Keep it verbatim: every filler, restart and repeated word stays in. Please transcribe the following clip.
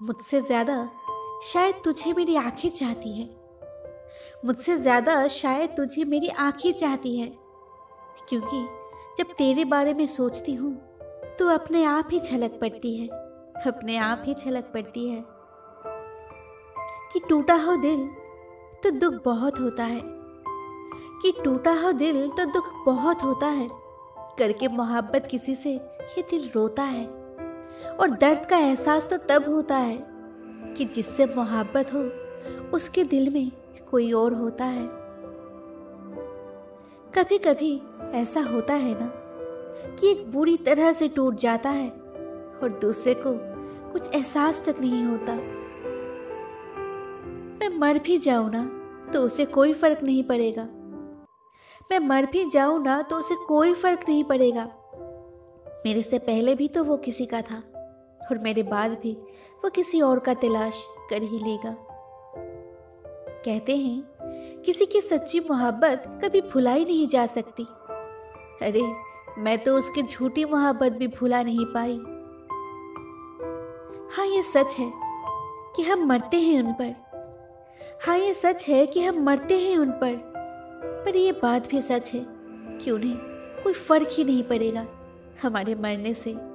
मुझसे ज़्यादा शायद तुझे मेरी आंखें चाहती है। मुझसे ज़्यादा शायद तुझे मेरी आंखें चाहती है, क्योंकि जब तेरे बारे में सोचती हूँ तो अपने आप ही छलक पड़ती है, अपने आप ही छलक पड़ती है कि टूटा हो दिल तो दुख बहुत होता है, कि टूटा हो दिल तो दुख बहुत होता है। करके मोहब्बत किसी से ये दिल रोता है, और दर्द का एहसास तो तब होता है कि जिससे मोहब्बत हो उसके दिल में कोई और होता है। कभी कभी ऐसा होता है ना कि एक बुरी तरह से टूट जाता है और दूसरे को कुछ एहसास तक नहीं होता। मैं मर भी जाऊं ना तो उसे कोई फर्क नहीं पड़ेगा। मैं मर भी जाऊं ना तो उसे कोई फर्क नहीं पड़ेगा। मेरे से पहले भी तो वो किसी का था, और मेरे बाद भी वो किसी और का तलाश कर ही लेगा। कहते हैं किसी की सच्ची मोहब्बत कभी भुलाई नहीं जा सकती। अरे मैं तो उसकी झूठी मोहब्बत भी भुला नहीं पाई। हाँ ये सच है कि हम मरते हैं उन पर। हाँ ये सच है कि हम मरते हैं उन पर पर ये बात भी सच है कि उन्हें कोई फर्क ही नहीं पड़ेगा हमारे मरने से।